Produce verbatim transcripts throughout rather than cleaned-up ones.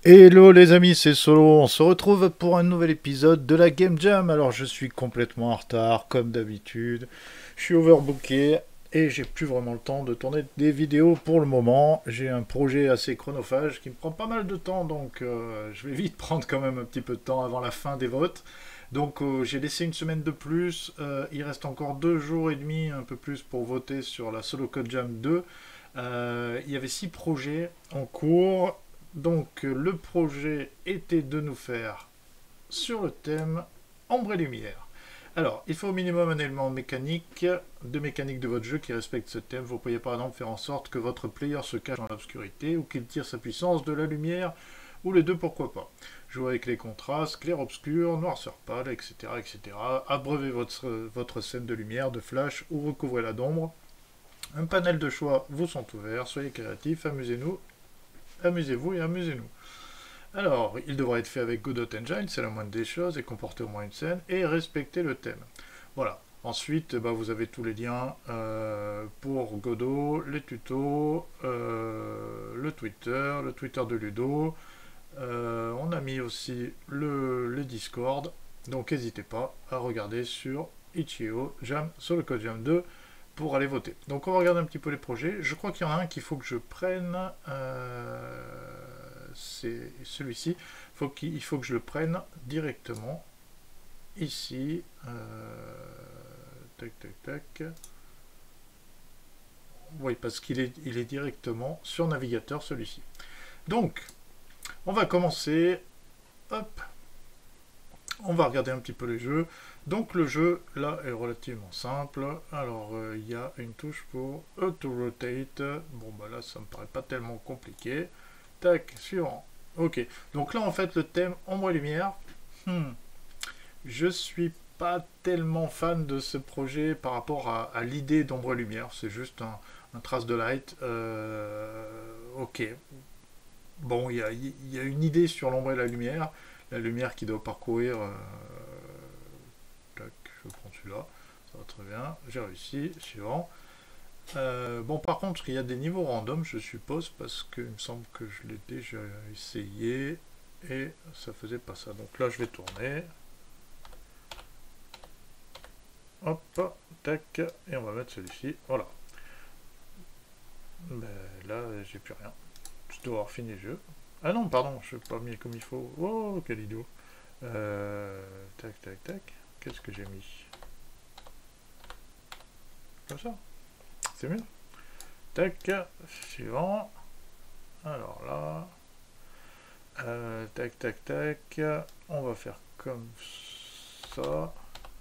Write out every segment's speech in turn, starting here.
Hello les amis, c'est Solo, on se retrouve pour un nouvel épisode de la Game Jam. Alors je suis complètement en retard, comme d'habitude. Je suis overbooké et j'ai plus vraiment le temps de tourner des vidéos pour le moment. J'ai un projet assez chronophage qui me prend pas mal de temps, donc euh, je vais vite prendre quand même un petit peu de temps avant la fin des votes. Donc euh, j'ai laissé une semaine de plus, Euh, il reste encore deux jours et demi, un peu plus pour voter sur la Solo Code Jam deux. Euh, il y avait six projets en cours. Donc euh, le projet était de nous faire sur le thème ombre et lumière. Alors, il faut au minimum un élément mécanique, de mécanique de votre jeu qui respecte ce thème. Vous pourriez par exemple faire en sorte que votre player se cache dans l'obscurité ou qu'il tire sa puissance de la lumière, ou les deux pourquoi pas. Jouer avec les contrastes, clair-obscur, noirceur pâle, et cetera et cetera. Abreuvez votre, votre scène de lumière, de flash ou recouvrez-la d'ombre. Un panel de choix vous sont ouverts, soyez créatifs, amusez-nous amusez-vous et amusez-nous. Alors, il devra être fait avec Godot Engine, c'est la moindre des choses, et comporter au moins une scène, et respecter le thème. Voilà. Ensuite, bah, vous avez tous les liens euh, pour Godot, les tutos, euh, le Twitter, le Twitter de Ludo. Euh, on a mis aussi le, les Discord. Donc n'hésitez pas à regarder sur itch.io Jam sur le code Jam deux pour aller voter. Donc on va regarder un petit peu les projets. Je crois qu'il y en a un qu'il faut que je prenne. Euh, c'est celui-ci. Faut qu'il faut que je le prenne directement ici. Euh, tac tac tac. Oui, parce qu'il est, il est directement sur navigateur celui-ci. Donc, on va commencer. Hop. On va regarder un petit peu les jeux. Donc le jeu là est relativement simple. Alors euh, il y a une touche pour auto-rotate. Bon bah là ça me paraît pas tellement compliqué. Tac, suivant. Ok. Donc là en fait le thème ombre et lumière. Hmm. Je suis pas tellement fan de ce projet par rapport à, à l'idée d'ombre et lumière. C'est juste un, un trace de light. Euh, ok. Bon, il y a, y a une idée sur l'ombre et la lumière. La lumière qui doit parcourir. Euh, tac, je prends celui-là. Ça va très bien. J'ai réussi. Suivant. Euh, bon, par contre, il y a des niveaux random, je suppose, parce qu'il me semble que je l'ai déjà essayé et ça faisait pas ça. Donc là, je vais tourner. Hop, tac, et on va mettre celui-ci. Voilà. Ben, là, j'ai plus rien. Je dois avoir fini le jeu. Ah non, pardon, je n'ai pas mis comme il faut. Oh, quel idiot. Euh, tac, tac, tac. Qu'est-ce que j'ai mis? Comme ça. C'est mieux. Tac, suivant. Alors là. Euh, tac, tac, tac. On va faire comme ça.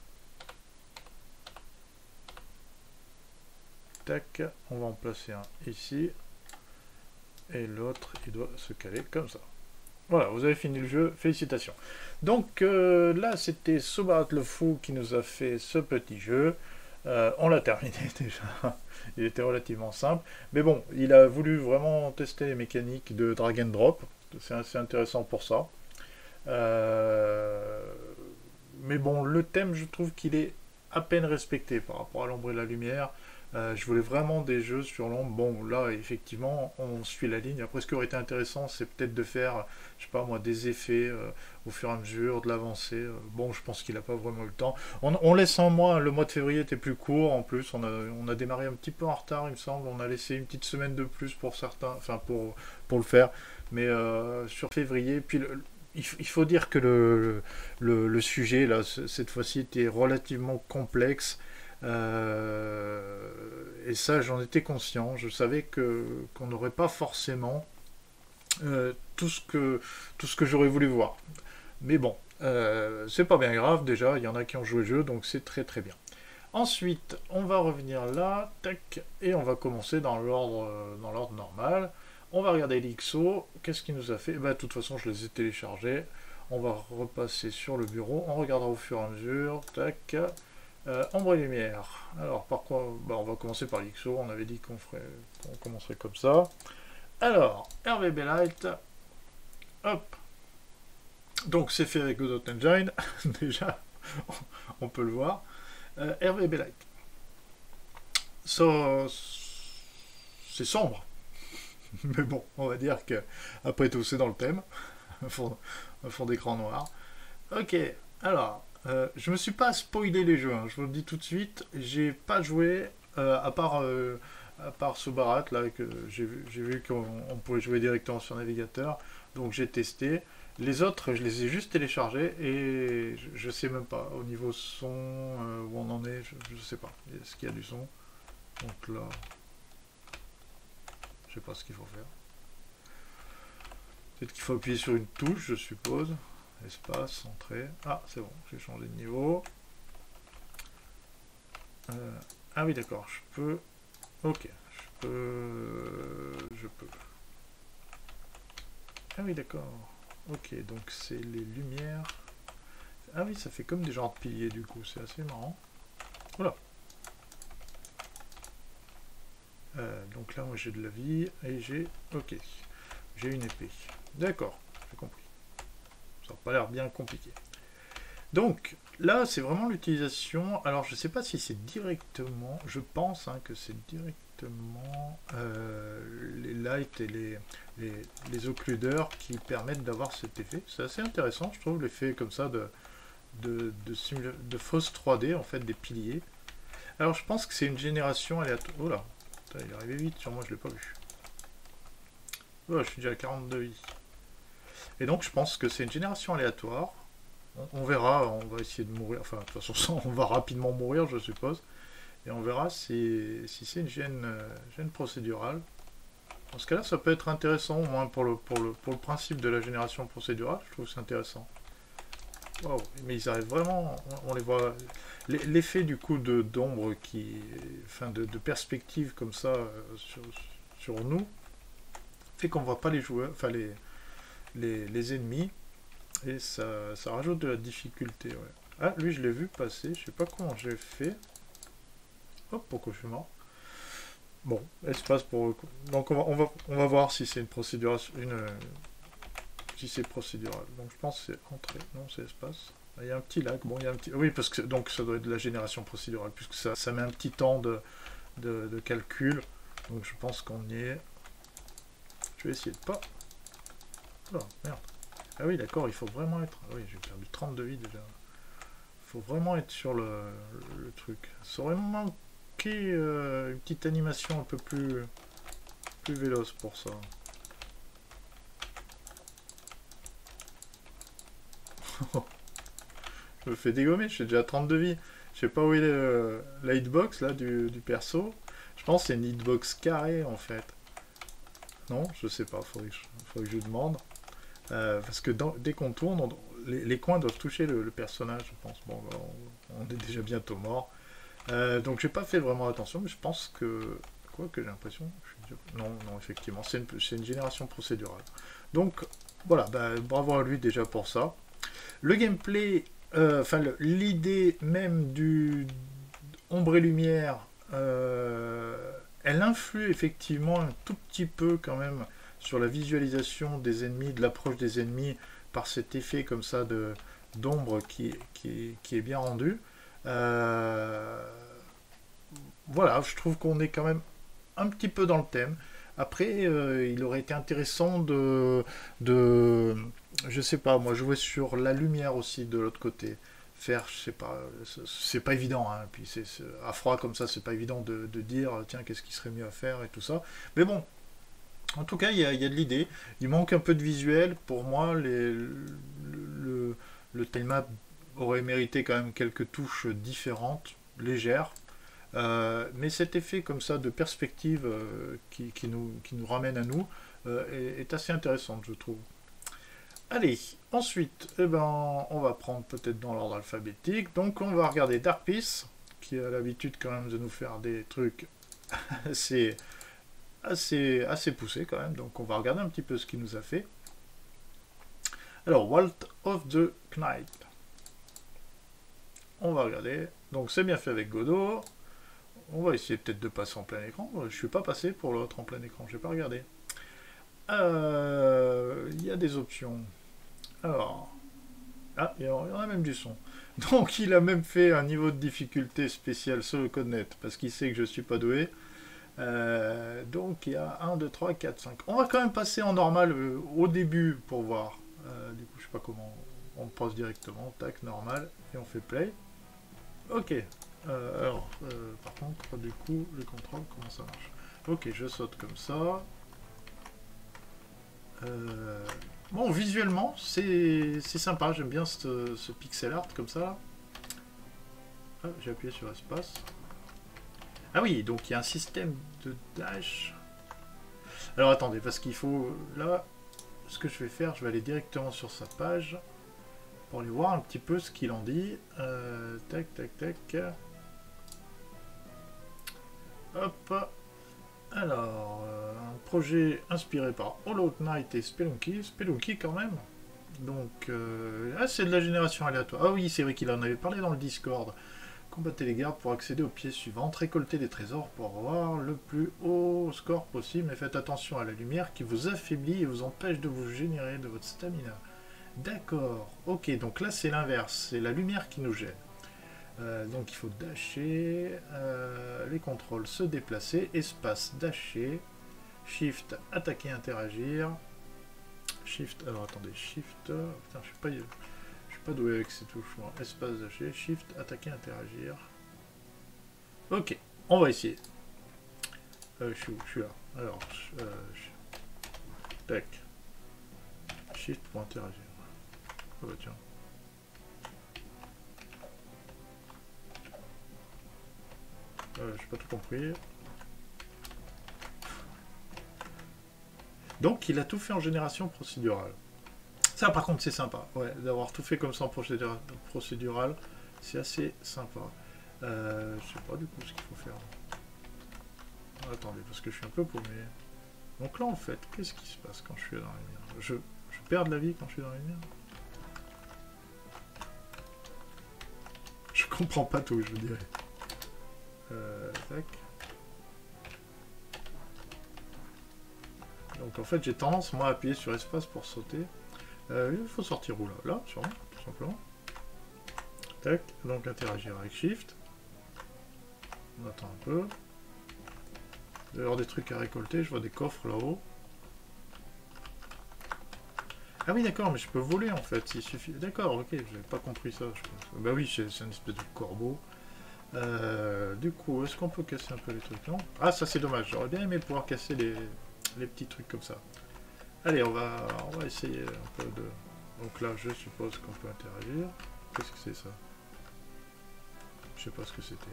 Tac, on va en placer un ici. Et l'autre, il doit se caler comme ça. Voilà, vous avez fini le jeu, félicitations. Donc euh, là, c'était Sobarat le Fou qui nous a fait ce petit jeu. Euh, on l'a terminé déjà. Il était relativement simple. Mais bon, il a voulu vraiment tester les mécaniques de drag and drop. C'est assez intéressant pour ça. Euh, mais bon, le thème, je trouve qu'il est à peine respecté par rapport à l'ombre et la lumière. Euh, je voulais vraiment des jeux sur l'ombre. Bon, là, effectivement, on suit la ligne. Après, ce qui aurait été intéressant, c'est peut-être de faire, je sais pas moi, des effets euh, au fur et à mesure, de l'avancée. Euh, bon, je pense qu'il n'a pas vraiment eu le temps. On, on laisse un mois. Le mois de février était plus court. En plus, on a, on a démarré un petit peu en retard, il me semble. On a laissé une petite semaine de plus pour certains, enfin, pour, pour le faire. Mais euh, sur février, puis le, il, il faut dire que le, le, le sujet, là, cette fois-ci, était relativement complexe. Euh, et ça, j'en étais conscient. Je savais que qu'on n'aurait pas forcément euh, tout ce que tout ce que j'aurais voulu voir. Mais bon, euh, c'est pas bien grave. Déjà, il y en a qui ont joué le jeu, donc c'est très très bien. Ensuite, on va revenir là, tac, et on va commencer dans l'ordre dans l'ordre normal. On va regarder l'I X O. Qu'est-ce qu'il nous a fait? Bah, de toute façon, je les ai téléchargés. On va repasser sur le bureau. On regardera au fur et à mesure. Tac. Euh, ombre et lumière. Alors, par quoi bah, on va commencer par l'I X O. On avait dit qu'on ferait, qu'on commencerait comme ça. Alors, R V B Light. Hop. Donc, c'est fait avec Godot Engine. Déjà, on peut le voir. Euh, R V B Light. Ça, c'est sombre. Mais bon, on va dire que après tout, c'est dans le thème. Un fond, un fond d'écran noir. Ok, alors, euh, je me suis pas spoilé les jeux, hein, je vous le dis tout de suite. J'ai pas joué, euh, à part, euh, à part ce barat là, que j'ai vu, j'ai vu qu'on on pouvait jouer directement sur navigateur. Donc j'ai testé. Les autres, je les ai juste téléchargés et je, je sais même pas. Au niveau son, euh, où on en est, je, je sais pas. Est-ce qu'il y a du son? Donc là, je sais pas ce qu'il faut faire. Peut-être qu'il faut appuyer sur une touche, je suppose. Espace, entrée. Ah, c'est bon, j'ai changé de niveau. Euh, ah oui, d'accord, je peux... Ok, je peux... Je peux. Ah oui, d'accord. Ok, donc c'est les lumières. Ah oui, ça fait comme des genres de piliers, du coup, c'est assez marrant. Voilà. Euh, donc là, moi, j'ai de la vie, et j'ai... Ok, j'ai une épée. D'accord, j'ai compris. Ça n'a pas l'air bien compliqué. Donc, là, c'est vraiment l'utilisation. Alors, je ne sais pas si c'est directement. Je pense hein, que c'est directement euh, les lights et les, les, les occluders qui permettent d'avoir cet effet. C'est assez intéressant, je trouve, l'effet comme ça de, de, de, simula- de fausse trois D, en fait, des piliers. Alors, je pense que c'est une génération aléatoire. Oh là, putain, il est arrivé vite, sur moi, je ne l'ai pas vu. Oh, je suis déjà à quarante-deux vies. Et donc, je pense que c'est une génération aléatoire. On verra, on va essayer de mourir, enfin de toute façon on va rapidement mourir je suppose, et on verra si, si c'est une gêne, euh, gêne procédurale. Dans ce cas là ça peut être intéressant, au moins pour le, pour le, pour le principe de la génération procédurale, je trouve que c'est intéressant. Wow, mais ils arrivent vraiment, on, on les voit, l'effet du coup de d'ombre qui, enfin de, de perspective comme ça euh, sur, sur nous, fait qu'on voit pas les joueurs, enfin les, les, les ennemis. Et ça, ça rajoute de la difficulté, ouais. Ah, lui, je l'ai vu passer. Je sais pas comment j'ai fait. Hop, pourquoi je suis mort. Bon, espace pour... Donc, on va, on va, on va voir si c'est une procédure... Une, si c'est procédural. Donc, je pense que c'est entrée. Non, c'est espace. Il y a un petit lag. Bon, il y a un petit... Oui, parce que donc ça doit être de la génération procédurale, puisque ça, ça met un petit temps de, de, de calcul. Donc, je pense qu'on y est. Je vais essayer de pas... Oh, merde. Ah oui, d'accord, il faut vraiment être... Ah oui, j'ai perdu trente de vie déjà. Il faut vraiment être sur le, le, le truc. Ça aurait manqué euh, une petite animation un peu plus, plus véloce pour ça. Je me fais dégommer, je suis déjà à trente de vie. Je sais pas où est le, la hitbox là du, du perso. Je pense que c'est une hitbox carrée en fait. Non, je sais pas, faudrait que je, faudrait que je demande. Euh, parce que dans, dès qu'on tourne, on, les, les coins doivent toucher le, le personnage, je pense. Bon, on, on est déjà bientôt mort. Euh, donc j'ai pas fait vraiment attention, mais je pense que... Quoi que j'ai l'impression... Déjà... Non, non, effectivement, c'est une, une génération procédurale. Donc voilà, bah, bravo à lui déjà pour ça. Le gameplay, enfin euh, l'idée même du ombre et lumière, euh, elle influe effectivement un tout petit peu quand même sur la visualisation des ennemis, de l'approche des ennemis, par cet effet comme ça de d'ombre qui, qui, qui, est bien rendu. Euh, voilà, je trouve qu'on est quand même un petit peu dans le thème. Après, euh, il aurait été intéressant de, de, je sais pas, moi jouer sur la lumière aussi de l'autre côté. Faire, je sais pas, c'est pas évident, hein. Puis c'est à froid comme ça, c'est pas évident de, de dire, tiens, qu'est-ce qui serait mieux à faire et tout ça. Mais bon, en tout cas, il y, y, a de l'idée. Il manque un peu de visuel. Pour moi, les, le, le, le tilemap aurait mérité quand même quelques touches différentes, légères. Euh, mais cet effet comme ça de perspective euh, qui, qui, nous, qui nous ramène à nous euh, est, est assez intéressant, je trouve. Allez, ensuite, eh ben, on va prendre peut-être dans l'ordre alphabétique. Donc on va regarder Dark Peace, qui a l'habitude quand même de nous faire des trucs assez, assez, assez poussés quand même. Donc on va regarder un petit peu ce qu'il nous a fait. Alors, Walt of the Knight. On va regarder. Donc c'est bien fait avec Godot. On va essayer peut-être de passer en plein écran. Je ne suis pas passé pour l'autre en plein écran, je n'ai pas regardé. Il euh, y a des options. Alors, ah, il y en a même du son. Donc il a même fait un niveau de difficulté spécial sur le CodeNet, parce qu'il sait que je ne suis pas doué. Euh, donc il y a un, deux, trois, quatre, cinq. On va quand même passer en normal euh, au début pour voir. Euh, du coup, je sais pas comment. On passe directement, tac, normal, et on fait play. Ok. Euh, alors, euh, par contre, du coup, le contrôle, comment ça marche? Ok, je saute comme ça. Euh, bon, visuellement, c'est sympa. J'aime bien ce, ce pixel art comme ça. Ah, j'ai appuyé sur espace. Ah oui, donc il y a un système de dash. Alors attendez, parce qu'il faut... Là, ce que je vais faire, je vais aller directement sur sa page pour aller voir un petit peu ce qu'il en dit. Euh, tac, tac, tac. Hop. Alors, euh, un projet inspiré par Hollow Knight et Spelunky. Spelunky quand même. Donc, euh, ah, c'est de la génération aléatoire. Ah oui, c'est vrai qu'il en avait parlé dans le Discord. Combattez les gardes pour accéder aux pièces suivantes. Récoltez des trésors pour avoir le plus haut score possible. Mais faites attention à la lumière qui vous affaiblit et vous empêche de vous générer de votre stamina. D'accord. Ok, donc là c'est l'inverse. C'est la lumière qui nous gêne. Euh, donc il faut dasher. Euh, les contrôles, se déplacer. Espace, dasher. Shift, attaquer, interagir. Shift, alors attendez, Shift. Putain, je suis pas... Je suis pas doué avec ces touches. Moi. Espace dasher, Shift, attaquer, interagir. Ok, on va essayer. Euh, je suis où? Je suis là. Alors, euh, je... tac. Shift pour interagir. Oh bah tiens. Euh, j'ai pas tout compris. Donc il a tout fait en génération procédurale. Ça par contre c'est sympa, ouais, d'avoir tout fait comme ça en procédural, c'est assez sympa. Euh, je sais pas du coup ce qu'il faut faire. Attendez, parce que je suis un peu paumé. Donc là en fait, qu'est-ce qui se passe quand je suis dans les lumière je, je perds de la vie quand je suis dans les lumière. Je comprends pas tout, je dirais. Euh, tac. Donc en fait j'ai tendance moi à appuyer sur espace pour sauter. Euh, il faut sortir où là? Là, sûrement, tout simplement. Tac, donc interagir avec Shift. On attend un peu. Il va y avoir des trucs à récolter, je vois des coffres là-haut. Ah oui d'accord, mais je peux voler en fait, il suffit... D'accord, ok, j'avais pas compris ça, je pense. Bah oui, c'est une espèce de corbeau. Euh, du coup, est-ce qu'on peut casser un peu les trucs? Non? Ah ça c'est dommage, j'aurais bien aimé pouvoir casser les, les petits trucs comme ça. Allez, on va, on va essayer un peu de... Donc là, je suppose qu'on peut interagir. Qu'est-ce que c'est ça? Je sais pas ce que c'était.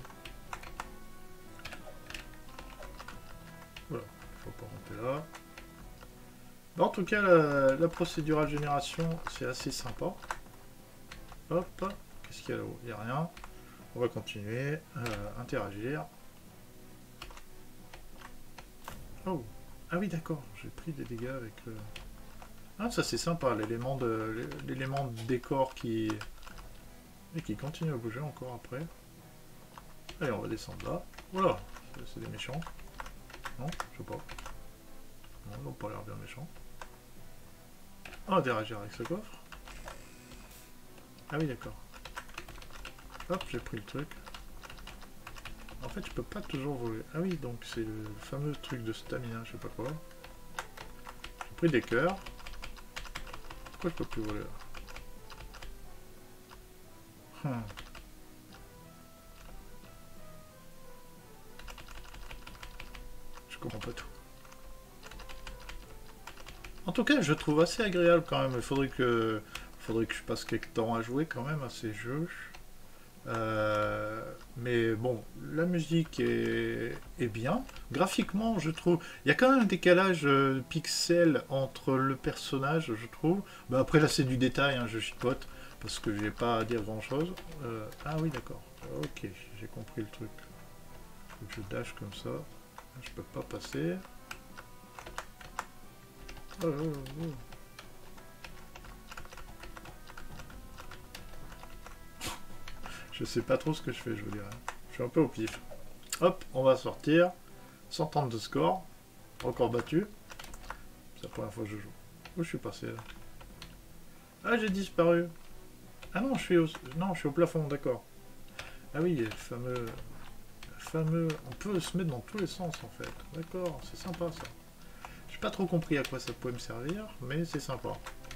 Voilà, faut pas monter là. Bon, en tout cas, la, la procédurale génération, c'est assez sympa. Hop, qu'est-ce qu'il y a là-haut? Il n'y a rien. On va continuer. Euh, interagir. Oh, ah oui, d'accord, j'ai pris des dégâts avec le... Ah, ça c'est sympa, l'élément de l'élément de décor qui... Et qui continue à bouger encore après. Allez, on va descendre là. Voilà, c'est des méchants. Non, je sais pas. Non, ils n'ont pas l'air bien méchants. On va interagir avec ce coffre. Ah oui, d'accord. Hop, j'ai pris le truc. En fait, je peux pas toujours voler. Ah oui, donc c'est le fameux truc de stamina, je sais pas quoi. J'ai pris des cœurs. Pourquoi je peux plus voler là? Hmm. Je comprends pas tout. En tout cas, je trouve assez agréable quand même. Il faudrait que, faudrait que je passe quelques temps à jouer quand même à ces jeux. Euh, mais bon, la musique est, est bien. Graphiquement, je trouve, il y a quand même un décalage euh, pixel entre le personnage, je trouve. Bah, après là, c'est du détail, hein, je chipote parce que j'ai pas à dire grand chose. Euh, ah oui, d'accord. Ok, j'ai compris le truc. Faut que je dash comme ça. Je peux pas passer. Oh, oh, oh. Je sais pas trop ce que je fais, je vous dirais. Je suis un peu au pif. Hop, on va sortir. cent trente de score. Encore battu. C'est la première fois que je joue. Où je suis passé là? Ah, j'ai disparu. Ah non, je suis au, non, je suis au plafond, d'accord. Ah oui, il y a le fameux... fameux... On peut se mettre dans tous les sens, en fait. D'accord, c'est sympa, ça. J'ai pas trop compris à quoi ça pouvait me servir, mais c'est sympa.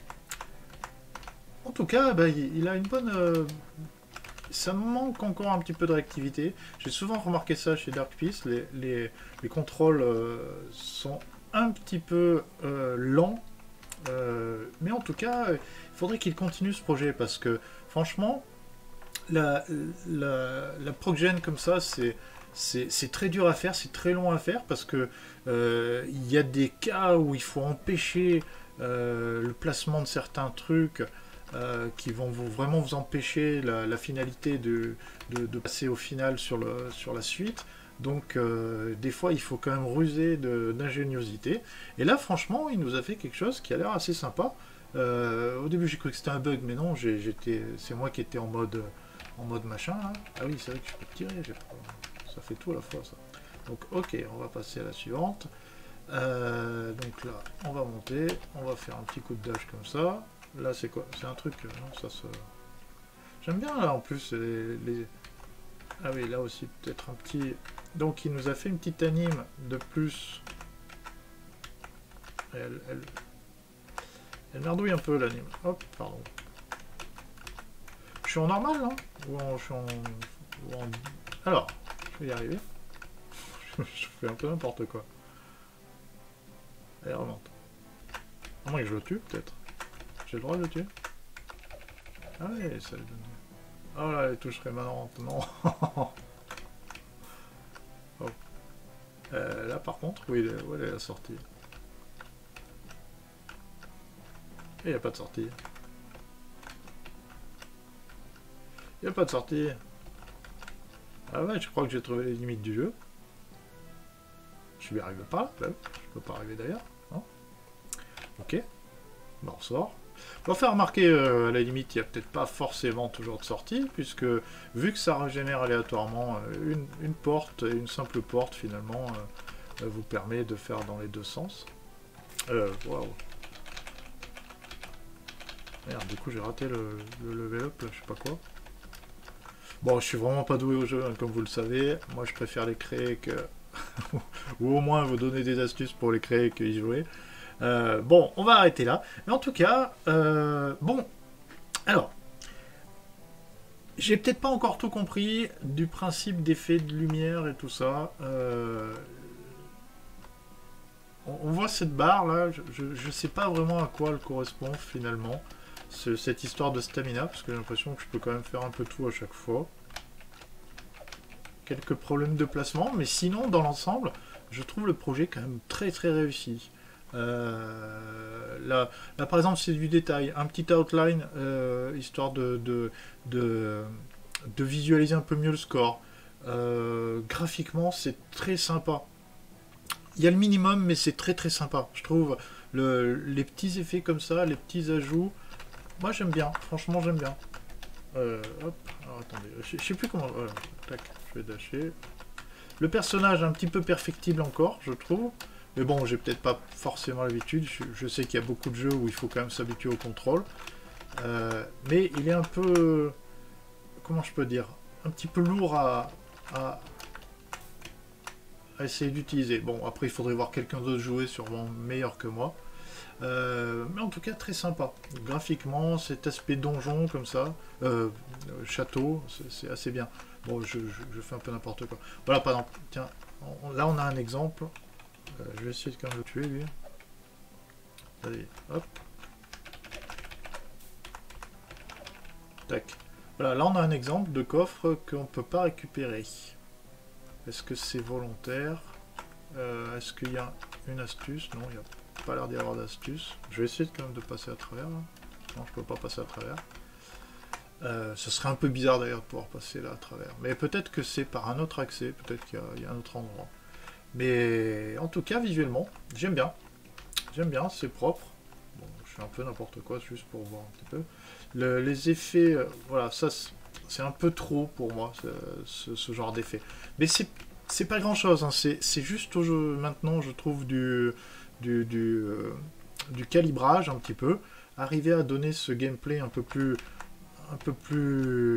En tout cas, bah, il a une bonne... Euh... Ça me manque encore un petit peu de réactivité. J'ai souvent remarqué ça chez Dark Peace. Les, les, les contrôles euh, sont un petit peu euh, lents. Euh, mais en tout cas, il faudrait qu'il continue ce projet parce que, franchement, la, la, la proc-gen comme ça, c'est... C'est très dur à faire, c'est très long à faire parce que euh, il y a des cas où il faut empêcher euh, le placement de certains trucs euh, qui vont vous, vraiment vous empêcher la, la finalité de, de, de passer au final sur, le, sur la suite. Donc euh, des fois il faut quand même ruser d'ingéniosité. Et là franchement il nous a fait quelque chose qui a l'air assez sympa. Euh, au début j'ai cru que c'était un bug mais non, c'est moi qui étais en mode, en mode machin là. Ah oui c'est vrai que je peux tirer, j'ai pas... Ça fait tout à la fois ça. Donc ok, on va passer à la suivante. Euh, donc là, on va monter, on va faire un petit coup de dash comme ça. Là c'est quoi? C'est un truc, non ça se... J'aime bien là en plus les, les... Ah oui, là aussi peut-être un petit... Donc il nous a fait une petite anime de plus. Elle, elle... elle merdouille un peu l'anime. Hop, pardon. Je suis en normal là? Ou en... Je suis en... Ou en... Alors... Je vais y arriver. Je fais un peu n'importe quoi. Allez, remonte. À moins que je le tue, peut-être. J'ai le droit de le tuer. Ah ouais, ça lui donne... Oh là, les touches rémanentes, non. Oh. Euh, là, par contre, oui, où elle est la sortie? Il n'y a pas de sortie. Il n'y a pas de sortie. Ah ouais, je crois que j'ai trouvé les limites du jeu. Je vais arriver pas, là. Je peux pas arriver d'ailleurs. Ok. Bon, on sort. On va faire remarquer, euh, à la limite, il n'y a peut-être pas forcément toujours de sortie, puisque vu que ça régénère aléatoirement, euh, une, une porte, une simple porte, finalement, euh, vous permet de faire dans les deux sens. Euh, waouh. Merde, du coup, j'ai raté le, le level up, là, je sais pas quoi. Bon, je suis vraiment pas doué au jeu, hein, comme vous le savez. Moi, je préfère les créer que... ou au moins vous donner des astuces pour les créer que y jouer. Euh, bon, on va arrêter là. Mais en tout cas, euh, bon, alors, j'ai peut-être pas encore tout compris du principe d'effet de lumière et tout ça. Euh, on, on voit cette barre là, je, je sais pas vraiment à quoi elle correspond finalement, ce, cette histoire de stamina, parce que j'ai l'impression que je peux quand même faire un peu tout à chaque fois. Quelques problèmes de placement, mais sinon, dans l'ensemble, je trouve le projet quand même très très réussi. Euh, là, là, par exemple, c'est du détail, un petit outline, euh, histoire de, de, de, de visualiser un peu mieux le score. Euh, graphiquement, c'est très sympa. Il y a le minimum, mais c'est très très sympa. Je trouve le, les petits effets comme ça, les petits ajouts, moi j'aime bien, franchement j'aime bien. Euh, hop, alors attendez, je, je sais plus comment... Voilà, tac, je vais dasher. Le personnage un petit peu perfectible encore, je trouve. Mais bon, j'ai peut-être pas forcément l'habitude. Je, je sais qu'il y a beaucoup de jeux où il faut quand même s'habituer au contrôle. Euh, mais il est un peu... Comment je peux dire? Un petit peu lourd à, à, à essayer d'utiliser. Bon, après, il faudrait voir quelqu'un d'autre jouer, sûrement meilleur que moi. Euh, mais en tout cas, très sympa. Graphiquement, cet aspect donjon comme ça, euh, château, c'est assez bien. Bon, je, je, je fais un peu n'importe quoi. Voilà, par exemple, tiens, on, là on a un exemple. Euh, je vais essayer de quand même le tuer, lui. Allez, hop. Tac. Voilà, là on a un exemple de coffre qu'on ne peut pas récupérer. Est-ce que c'est volontaire? euh, Est-ce qu'il y a une astuce? Non, il n'y a pas l'air d'y avoir d'astuce. Je vais essayer quand même de passer à travers. Là. Non, je peux pas passer à travers. Euh, ce serait un peu bizarre d'ailleurs de pouvoir passer là à travers. Mais peut-être que c'est par un autre accès, peut-être qu'il y, y a un autre endroit. Mais en tout cas, visuellement, j'aime bien. J'aime bien, c'est propre. Bon, je fais un peu n'importe quoi, juste pour voir un petit peu. Le, les effets, euh, voilà, ça c'est un peu trop pour moi, ce, ce genre d'effet. Mais c'est pas grand-chose, hein, c'est juste au jeu, maintenant, je trouve, du, du, du, euh, du calibrage un petit peu. Arriver à donner ce gameplay un peu plus... un peu plus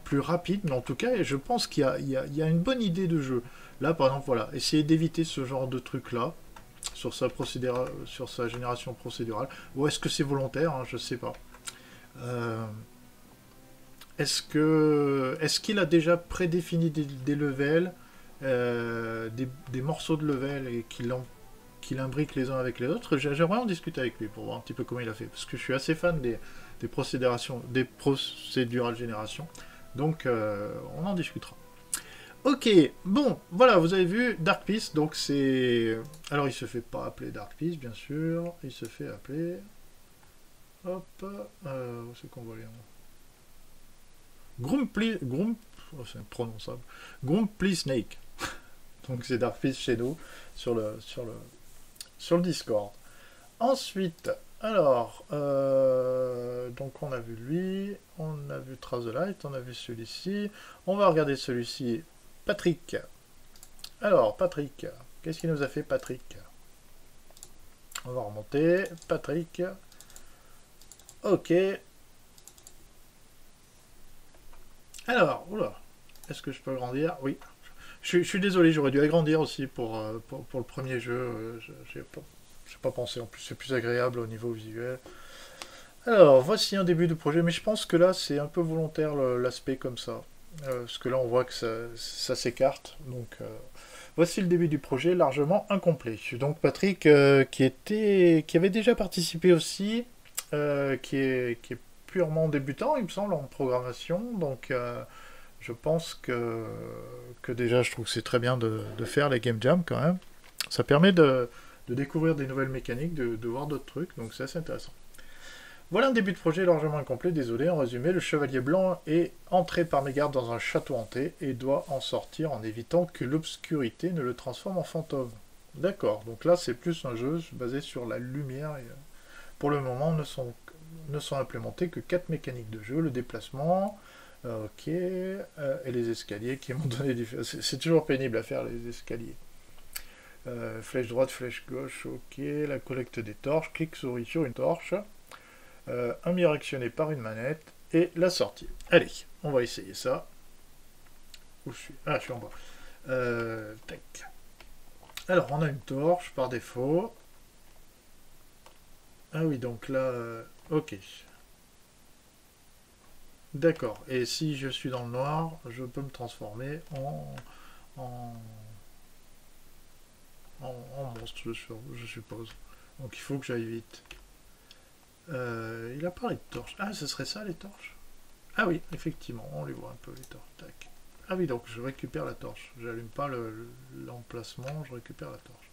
plus rapide, mais en tout cas, je pense qu'il y a, il y a, il y a une bonne idée de jeu. Là, par exemple, voilà, essayer d'éviter ce genre de truc-là, sur sa, procédura- sur sa génération procédurale. Ou est-ce que c'est volontaire, hein, je sais pas. Euh, est-ce que est-ce qu'il a déjà prédéfini des, des levels, euh, des, des morceaux de level et qu'il en- qu'il imbrique les uns avec les autres? J'ai- J'aimerais en discuter avec lui pour voir un petit peu comment il a fait. Parce que je suis assez fan des, des procédurations, des procédurales génération. Donc, euh, on en discutera. Ok, bon, voilà, vous avez vu Dark Peace, donc c'est... Alors, il se fait pas appeler Dark Peace, bien sûr. Il se fait appeler... Hop, euh, où c'est qu'on voit les noms? Grumpy... Grump... Oh, c'est imprononçable. Grumpy Snake. Donc, c'est Dark Peace chez nous, sur le, sur le, sur le Discord. Ensuite, alors... Euh, donc, on a vu lui, on a vu Trace the Light, on a vu celui-ci. On va regarder celui-ci... Patrick. Alors, Patrick. Qu'est-ce qu'il nous a fait, Patrick? On va remonter. Patrick. Ok. Alors, oula. Est-ce que je peux agrandir? Oui. Je, je suis désolé, j'aurais dû agrandir aussi pour, euh, pour, pour le premier jeu. Je n'ai pas, pas pensé. En plus, c'est plus agréable au niveau visuel. Alors, voici un début de projet. Mais je pense que là, c'est un peu volontaire l'aspect comme ça. Euh, parce que là, on voit que ça, ça s'écarte. Donc, euh, voici le début du projet, largement incomplet. Donc, Patrick, euh, qui, était, qui avait déjà participé aussi, euh, qui, est, qui est purement débutant, il me semble, en programmation. Donc, euh, je pense que, que déjà, je trouve que c'est très bien de, de faire les Game Jam quand même. Ça permet de, de découvrir des nouvelles mécaniques, de, de voir d'autres trucs. Donc, c'est assez intéressant. Voilà un début de projet largement incomplet, désolé, en résumé, le chevalier blanc est entré par mégarde dans un château hanté et doit en sortir en évitant que l'obscurité ne le transforme en fantôme. D'accord, donc là c'est plus un jeu basé sur la lumière et pour le moment ne sont, ne sont implémentées que quatre mécaniques de jeu, le déplacement, euh, ok, euh, et les escaliers qui m'ont donné du... C'est toujours pénible à faire les escaliers. Euh, flèche droite, flèche gauche, ok, la collecte des torches, clic souris sur une torche. Euh, un mire actionné par une manette et la sortie. Allez, on va essayer ça. Où je suis? Ah, je suis en bas. Euh, tac. Alors, on a une torche par défaut. Ah oui, donc là... Euh, ok. D'accord. Et si je suis dans le noir, je peux me transformer en... en, en, en monstre, je suppose. Donc il faut que j'aille vite. Euh, il a parlé de torches. Ah, ce serait ça les torches? Ah oui, effectivement, on les voit un peu les torches. Tac. Ah oui, donc je récupère la torche. J'allume pas l'emplacement, je récupère la torche.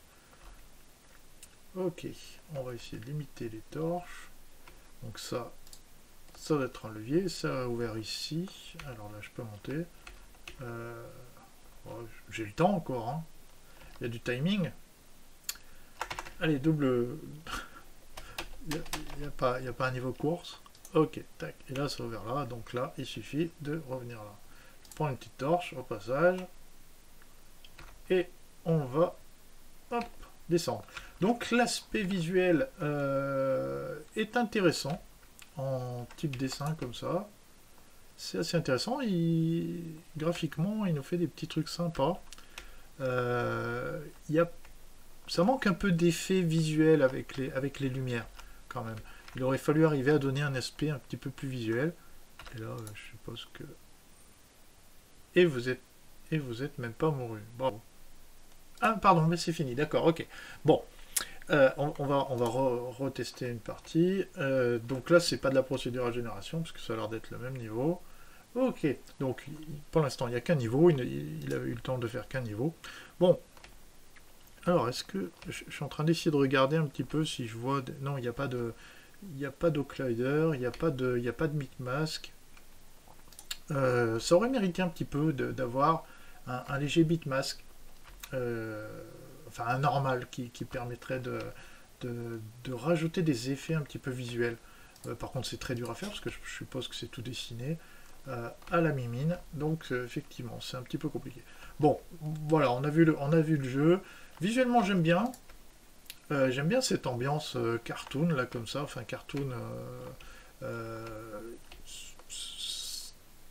Ok, on va essayer de limiter les torches. Donc ça, ça va être un levier. Ça a ouvert ici. Alors là, je peux monter. Euh, oh, j'ai le temps encore. Hein. Il y a du timing. Allez, double... Il n'y a, a, pas, a pas un niveau course. Ok, tac. Et là, ça a ouvert là. Donc là, il suffit de revenir là. Je prends une petite torche au passage. Et on va hop, descendre. Donc l'aspect visuel euh, est intéressant. En type dessin comme ça. C'est assez intéressant. Il, graphiquement, il nous fait des petits trucs sympas. Euh, il y a, ça manque un peu d'effet visuel avec les, avec les lumières. Quand même. Il aurait fallu arriver à donner un aspect un petit peu plus visuel. Et là, je suppose que... Et vous êtes, et vous êtes même pas mouru. Bravo. Ah, pardon, mais c'est fini. D'accord, ok. Bon, euh, on, on va, on va re retester une partie. Euh, donc là, c'est pas de la procédure à génération, parce que ça a l'air d'être le même niveau. Ok, donc pour l'instant, il n'y a qu'un niveau. Il, il a eu le temps de faire qu'un niveau. Bon. Alors, est-ce que... Je, je suis en train d'essayer de regarder un petit peu si je vois... De... Non, il n'y a pas de... Il n'y a pas d'Oclider, il n'y a pas de... Il n'y a pas de Bitmask. Euh, ça aurait mérité un petit peu d'avoir un, un léger Bitmask. Euh, enfin, un normal qui, qui permettrait de, de, de rajouter des effets un petit peu visuels. Euh, par contre, c'est très dur à faire parce que je, je suppose que c'est tout dessiné euh, à la mimine. Donc, euh, effectivement, c'est un petit peu compliqué. Bon, voilà, on a vu le, on a vu le jeu. Visuellement, j'aime bien. Euh, j'aime bien cette ambiance euh, cartoon, là, comme ça. Enfin, cartoon... Euh, euh,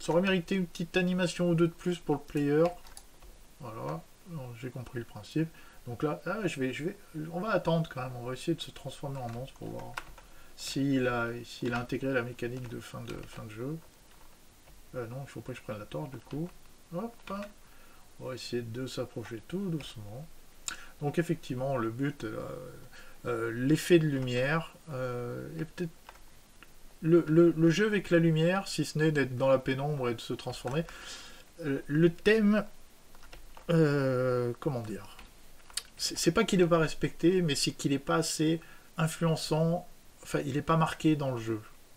ça aurait mérité une petite animation ou deux de plus pour le player. Voilà, j'ai compris le principe. Donc là, ah, je vais, je vais, on va attendre quand même, on va essayer de se transformer en monstre pour voir s'il a, s'il a intégré la mécanique de fin de, fin de jeu. Euh, non, il faut pas que je prenne la torche du coup. Hop, on va essayer de s'approcher tout doucement. Donc effectivement, le but, euh, euh, l'effet de lumière, euh, et peut-être le, le, le jeu avec la lumière, si ce n'est d'être dans la pénombre et de se transformer, euh, le thème, euh, comment dire, c'est pas qu'il n'est pas respecté, mais c'est qu'il n'est pas assez influençant, enfin, il n'est pas marqué dans le jeu.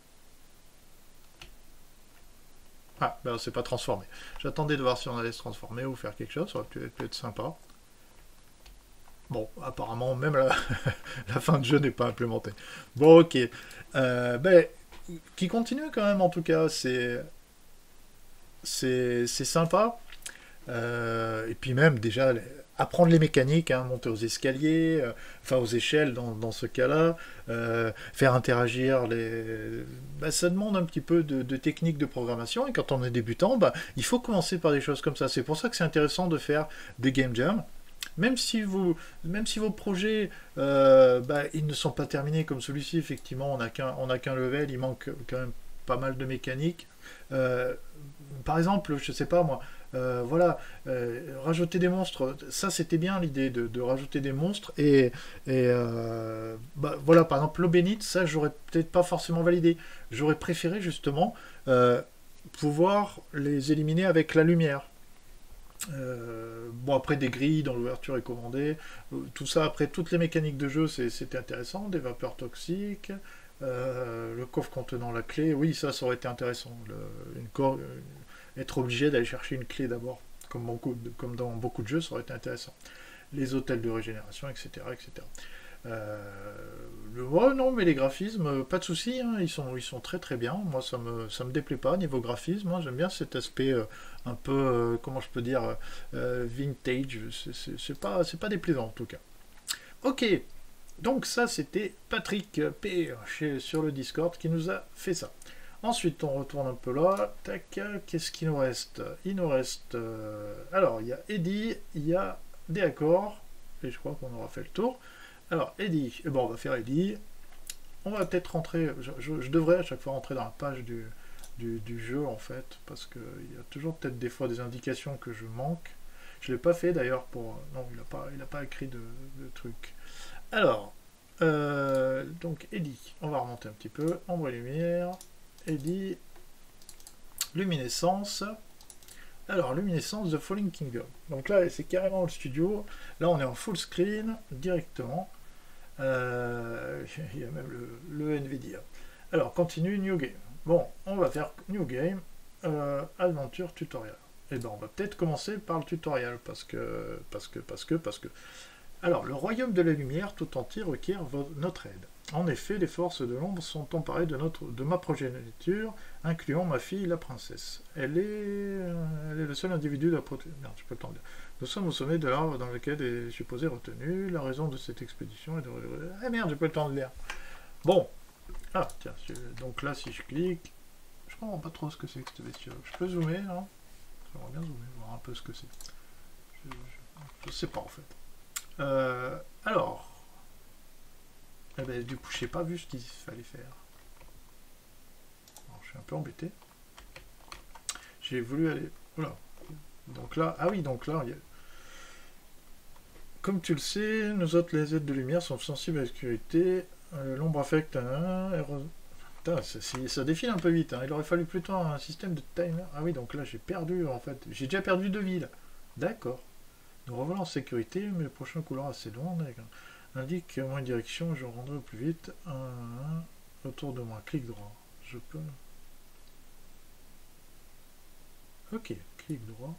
Ah, ben c'est pas transformé. J'attendais de voir si on allait se transformer ou faire quelque chose, ça aurait pu être, pu être sympa. Bon, apparemment, même la, la fin de jeu n'est pas implémentée. Bon, ok. Euh, ben, qui continue quand même, en tout cas, c'est c'est sympa. Euh, et puis même, déjà, les, apprendre les mécaniques, hein, monter aux escaliers, euh, enfin aux échelles dans, dans ce cas-là, euh, faire interagir les... Bah, ça demande un petit peu de, de technique de programmation, et quand on est débutant, bah, il faut commencer par des choses comme ça. C'est pour ça que c'est intéressant de faire des game jams. Même si, vous, même si vos projets euh, bah, ils ne sont pas terminés comme celui-ci, effectivement, on n'a qu'un on n'a qu'un level, il manque quand même pas mal de mécaniques. Euh, par exemple, je sais pas moi, euh, voilà, euh, rajouter des monstres, ça c'était bien l'idée de, de rajouter des monstres, et, et euh, bah, voilà, par exemple, l'eau bénite, ça j'aurais peut-être pas forcément validé. J'aurais préféré justement euh, pouvoir les éliminer avec la lumière. Euh, bon, après des grilles dans l'ouverture est commandée, euh, tout ça, après toutes les mécaniques de jeu, c'était intéressant, des vapeurs toxiques, euh, le coffre contenant la clé, oui, ça, ça aurait été intéressant, le, une cor être obligé d'aller chercher une clé d'abord, comme, beaucoup, comme dans beaucoup de jeux, ça aurait été intéressant. Les hôtels de régénération, et cetera, et cetera. Euh, le, oh non, mais les graphismes, pas de soucis, hein, ils, sont, ils sont très très bien. Moi, ça me, ça me déplaît pas niveau graphisme. Hein, j'aime bien cet aspect euh, un peu, euh, comment je peux dire, euh, vintage. C'est pas, c'est pas déplaisant en tout cas. Ok, donc ça c'était Patrick P chez, sur le Discord qui nous a fait ça. Ensuite, on retourne un peu là. Tac, qu'est-ce qu'il nous reste? Il nous reste. Euh, alors, il y a Eddie, il y a des accords, et je crois qu'on aura fait le tour. Alors, Eddie, eh ben, on va faire Eddie. On va peut-être rentrer, je, je, je devrais à chaque fois rentrer dans la page du, du, du jeu en fait, parce qu'il y a toujours peut-être des fois des indications que je manque. Je ne l'ai pas fait d'ailleurs pour... Non, il n'a pas, il a pas écrit de, de truc. Alors, euh, donc Eddie, on va remonter un petit peu. Ombre et lumière, Eddie, luminescence. Alors, luminescence de Falling Kingdom. Donc là, c'est carrément le studio. Là, on est en full screen directement. Euh, il y a même le, le Nvidia. Alors, continue, New Game. Bon, on va faire New Game, euh, Aventure Tutorial. Et ben, on va peut-être commencer par le tutoriel, parce que, parce que, parce que, parce que... Alors, le royaume de la lumière tout entier requiert notre aide. En effet, les forces de l'ombre sont emparées de, notre, de ma progéniture, incluant ma fille, la princesse. Elle est, euh, elle est le seul individu de la protéger. Merde, je peux le temps de dire. Nous sommes au sommet de l'arbre dans lequel est supposé retenu. La raison de cette expédition est de... Ah merde, j'ai pas le temps de lire. Bon. Ah, tiens. Donc là, si je clique... Je comprends pas trop ce que c'est que cette bestiole. Je peux zoomer, non? J'aimerais bien zoomer, voir un peu ce que c'est. Je, je... je sais pas, en fait. Euh, alors... Eh ben, du coup, je n'ai pas vu ce qu'il fallait faire. Alors, je suis un peu embêté. J'ai voulu aller... Oula. Donc là... Ah oui, donc là... Il y a... Comme tu le sais, nous autres, les aides de lumière sont sensibles à la sécurité. Euh, L'ombre affecte... Hein, putain, ça, ça défile un peu vite. Hein. Il aurait fallu plutôt un système de timer. Ah oui, donc là, j'ai perdu, en fait. J'ai déjà perdu deux vies, là. D'accord. Nous revenons en sécurité, mais le prochain couloir assez long... Indique moins de direction, je rendrai au plus vite. Un, un, autour de moi, clic droit. Je peux. Ok, clic droit.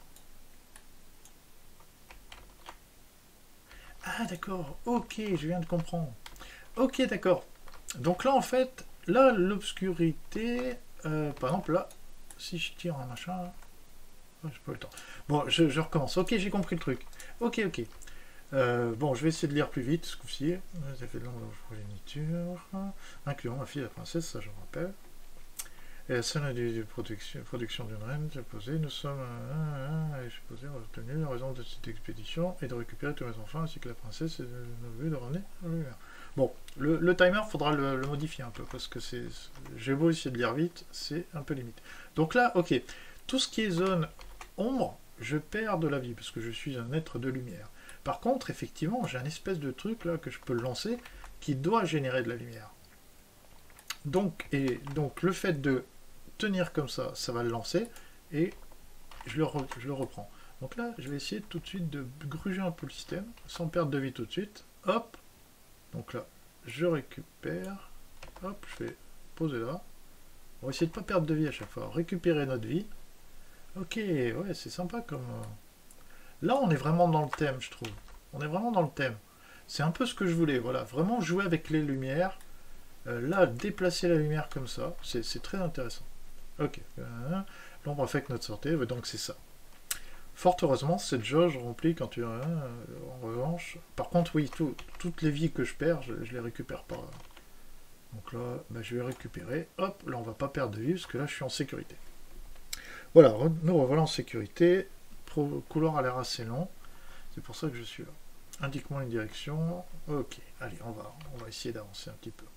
Ah d'accord, ok, je viens de comprendre. Ok, d'accord. Donc là, en fait, là, l'obscurité, euh, par exemple, là, si je tire un machin, là, oh, j'ai pas le temps. Bon, je, je recommence. Ok, j'ai compris le truc. Ok, ok. Euh, bon, je vais essayer de lire plus vite ce coup-ci. Les effets de l'ombre de progéniture, incluant ma fille la princesse, ça je me rappelle. Et la salle de production, production d'une reine, j'ai posé, nous sommes, euh, euh, j'ai posé, on a obtenu la raison de cette expédition et de récupérer tous mes enfants ainsi que la princesse et de, de, de ramener à l'univers. Bon, le, le timer, faudra le, le modifier un peu parce que c'est, j'ai beau essayer de lire vite, c'est un peu limite. Donc là, ok, tout ce qui est zone ombre, je perds de la vie parce que je suis un être de lumière. Par contre, effectivement, j'ai un espèce de truc là que je peux lancer qui doit générer de la lumière. Donc, et, donc le fait de tenir comme ça, ça va le lancer et je le, re, je le reprends. Donc là, je vais essayer tout de suite de gruger un peu le système sans perdre de vie tout de suite. Hop, donc là, je récupère. Hop, je vais poser là. On va essayer de ne pas perdre de vie à chaque fois. Récupérer notre vie. Ok, ouais, c'est sympa comme... Là, on est vraiment dans le thème, je trouve. On est vraiment dans le thème. C'est un peu ce que je voulais, voilà. Vraiment jouer avec les lumières. Euh, là, déplacer la lumière comme ça, c'est très intéressant. Ok. Euh, L'ombre affecte notre santé, donc c'est ça. Fort heureusement, cette jauge remplie quand tu... Euh, en revanche... Par contre, oui, tout, toutes les vies que je perds, je, je les récupère pas. Donc là, bah, je vais récupérer. Hop, là, on va pas perdre de vie, parce que là, je suis en sécurité. Voilà, nous revoilà en sécurité. Le couloir a l'air assez long. C'est pour ça que je suis là. Indique-moi une direction. Ok, allez, on va, on va essayer d'avancer un petit peu.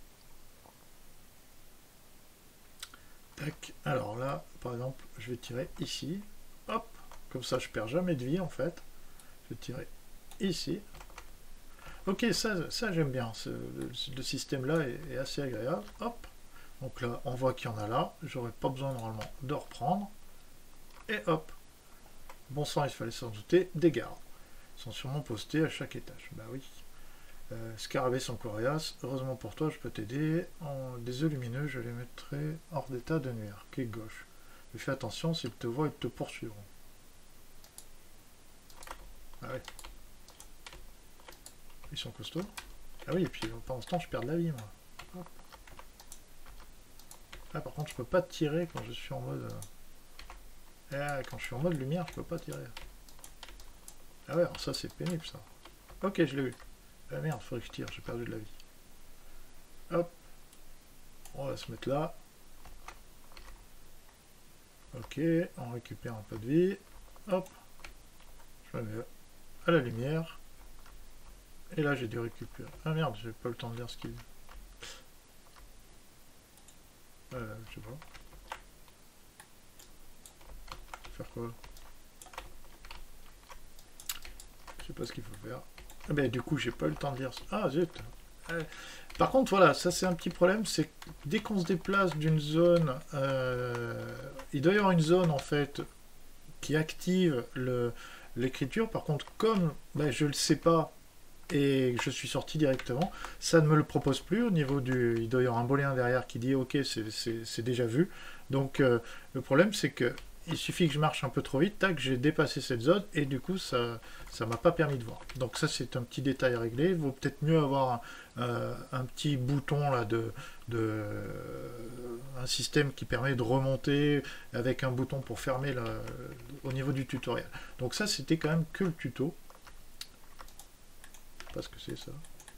Tac. Alors là, par exemple, je vais tirer ici. Hop. Comme ça, je perds jamais de vie, en fait. Je vais tirer ici. Ok, ça, ça j'aime bien. Ce, le, le système-là est, est assez agréable. Hop. Donc là, on voit qu'il y en a là. J'aurais pas besoin, normalement, de reprendre. Et hop. Bon sang, il fallait s'en douter. Des gardes. Ils sont sûrement postés à chaque étage. Bah oui. Euh, Scarabée sont coriaces. Heureusement pour toi, je peux t'aider. Des œufs lumineux, je les mettrai hors d'état de nuire. Quai gauche. Mais fais attention, s'ils te voient, ils te poursuivront. Ah ouais. Ils sont costauds. Ah oui, et puis pendant ce temps, je perds de la vie, moi. Hop. Ah, par contre, je peux pas tirer quand je suis en mode... Ah, quand je suis en mode lumière, je peux pas tirer. Ah ouais, alors ça, c'est pénible, ça. Ok, je l'ai eu. Ah merde, faudrait que je tire, j'ai perdu de la vie. Hop. On va se mettre là. Ok, on récupère un peu de vie. Hop. Je me mets à la lumière. Et là, j'ai dû récupérer. Ah merde, j'ai pas le temps de lire ce qu'il dit. Euh, je sais pas. Faire quoi? Je sais pas ce qu'il faut faire. Ah ben, du coup, j'ai pas eu le temps de lire. Ah zut. Euh, par contre, voilà, ça c'est un petit problème, c'est que dès qu'on se déplace d'une zone, euh, il doit y avoir une zone en fait qui active l'écriture. Par contre, comme ben, je le sais pas et je suis sorti directement, ça ne me le propose plus au niveau du... Il doit y avoir un booléen derrière qui dit ok, c'est déjà vu. Donc euh, le problème c'est que il suffit que je marche un peu trop vite, tac, j'ai dépassé cette zone et du coup ça ça m'a pas permis de voir. Donc ça c'est un petit détail à régler. Il vaut peut-être mieux avoir un, euh, un petit bouton là de, de euh, un système qui permet de remonter avec un bouton pour fermer le, au niveau du tutoriel. Donc ça c'était quand même que le tuto. Je sais pas ce que c'est ça.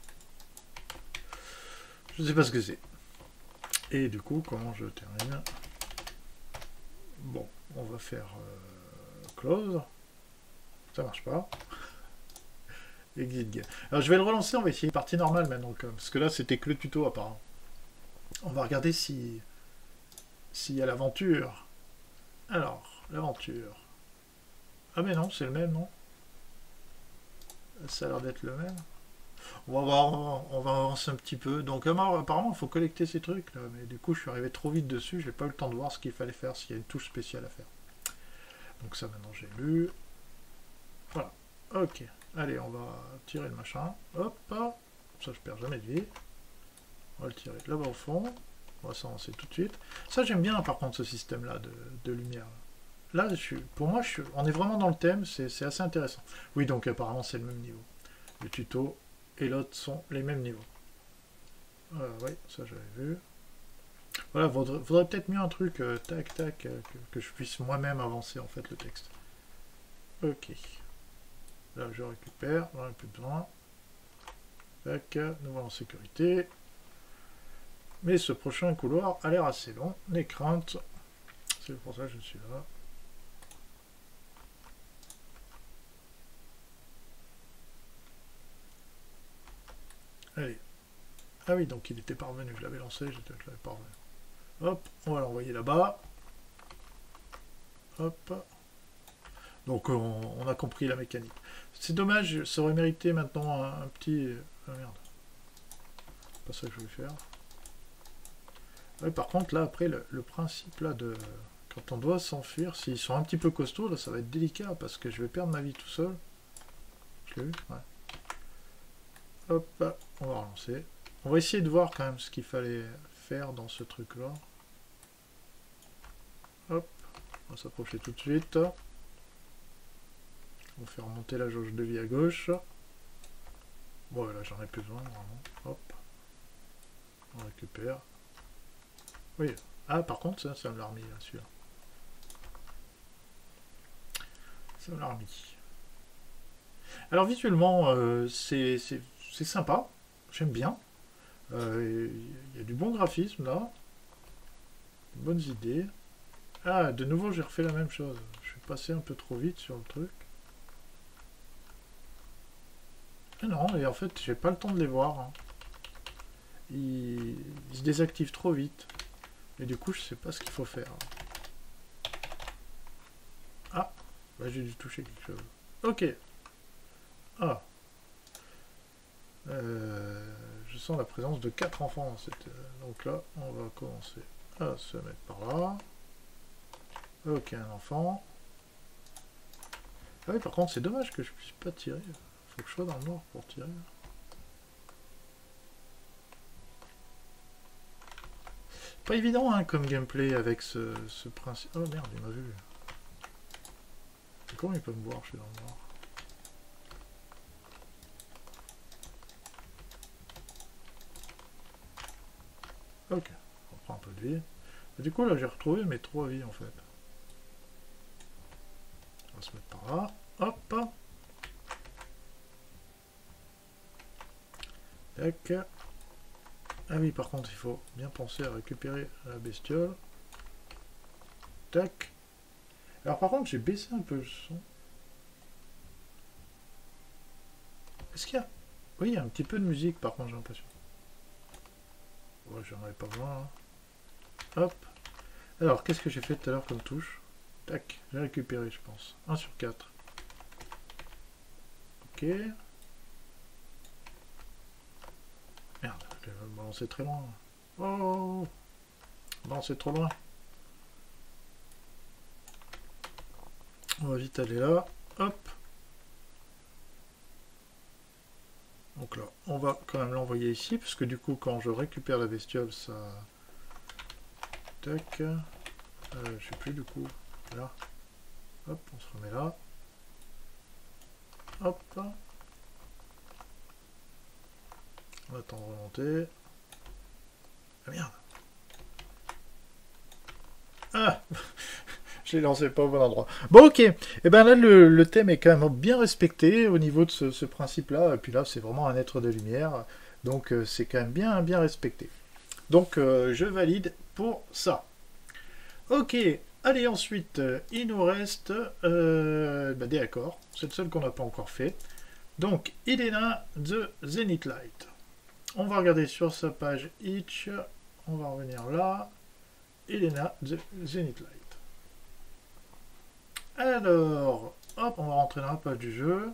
Je sais pas ce que c'est. Et du coup comment je termine? Bon, on va faire euh, close. Ça marche pas. Exit game. Alors je vais le relancer, on va essayer partie normale maintenant, parce que là c'était que le tuto apparemment. On va regarder si s'il y a l'aventure. Alors, l'aventure. Ah mais non, c'est le même, non? Ça a l'air d'être le même. On va voir, on va avancer un petit peu. Donc apparemment il faut collecter ces trucs là, mais du coup je suis arrivé trop vite dessus, j'ai pas eu le temps de voir ce qu'il fallait faire, s'il y a une touche spéciale à faire. Donc ça maintenant j'ai lu. Voilà. Ok. Allez, on va tirer le machin. Hop. Ça je perds jamais de vie. On va le tirer là-bas au fond. On va s'avancer tout de suite. Ça j'aime bien par contre ce système là de, de lumière. Là, je suis, pour moi, je suis, on est vraiment dans le thème, c'est assez intéressant. Oui, donc apparemment c'est le même niveau. Le tuto et l'autre sont les mêmes niveaux. Euh, oui, ça j'avais vu. Voilà, faudrait, faudrait peut-être mieux un truc, euh, tac, tac, euh, que, que je puisse moi-même avancer en fait le texte. Ok. Là, je récupère, j'en ai plus besoin. Tac, nous voilà en sécurité. Mais ce prochain couloir a l'air assez long. Les craintes. C'est pour ça que je suis là. Allez. Ah oui, donc il était parvenu. Je l'avais lancé, j'étais je l'avais parvenu. Hop, on va l'envoyer là-bas. Hop. Donc on, on a compris la mécanique. C'est dommage, ça aurait mérité maintenant un, un petit... Ah merde. C'est pas ça que je voulais faire. Ouais, par contre, là, après, le, le principe là de... Quand on doit s'enfuir, s'ils sont un petit peu costauds, là, ça va être délicat, parce que je vais perdre ma vie tout seul. Je l'ai vu? Ouais. Hop, on va relancer. On va essayer de voir quand même ce qu'il fallait faire dans ce truc-là. Hop, on va s'approcher tout de suite. On va faire monter la jauge de vie à gauche. Bon, là, j'en ai plus besoin, normalement. Hop. On récupère. Oui. Ah, par contre, ça, ça me l'a remis, là, celui-là. Ça me l'a remis. Alors, visuellement, euh, c'est sympa. J'aime bien. Il euh, y a du bon graphisme, là. De bonnes idées. Ah, de nouveau, j'ai refait la même chose. Je suis passé un peu trop vite sur le truc. Ah non, et en fait, j'ai pas le temps de les voir. Hein. Ils... Ils se désactivent trop vite. Et du coup, je sais pas ce qu'il faut faire. Ah, bah, j'ai dû toucher quelque chose. Ok. Ah. Euh, je sens la présence de quatre enfants dans cette... Donc là, on va commencer à se mettre par là. Ok, un enfant. Ah oui, par contre, c'est dommage que je puisse pas tirer. Faut que je sois dans le noir pour tirer. Pas évident hein, comme gameplay avec ce, ce principe. Oh merde, il m'a vu. Comment il peut me voir? Je suis dans le noir. Ok, on prend un peu de vie. Et du coup, là, j'ai retrouvé mes trois vies en fait. On va se mettre par là. Hop. Tac. Ah oui, par contre, il faut bien penser à récupérer la bestiole. Tac. Alors par contre, j'ai baissé un peu le son. Est-ce qu'il y a... Oui, il y a un petit peu de musique, par contre, j'ai l'impression. Ouais, j'en avais pas besoin. Hein. Hop. Alors, qu'est-ce que j'ai fait tout à l'heure comme touche? Tac, j'ai récupéré, je pense. un sur quatre. Ok. Merde, je vais me balancer très loin. Oh, balancer trop loin. On va vite aller là. Hop. Donc là, on va quand même l'envoyer ici, parce que du coup, quand je récupère la bestiole, ça... Tac. Euh, je sais plus du coup. Là. Hop, on se remet là. Hop. On attend de remonter. Ah merde. Ah je l'ai lancé pas au bon endroit. Bon ok. Et eh ben là le, le thème est quand même bien respecté au niveau de ce, ce principe-là. Et puis là c'est vraiment un être de lumière. Donc euh, c'est quand même bien bien respecté. Donc euh, je valide pour ça. Ok. Allez ensuite, euh, il nous reste euh, bah, des accords. C'est le seul qu'on n'a pas encore fait. Donc Elena de Zenith Light. On va regarder sur sa page Itch. On va revenir là. Elena de Zenith Light. Alors, hop, on va rentrer dans la page du jeu.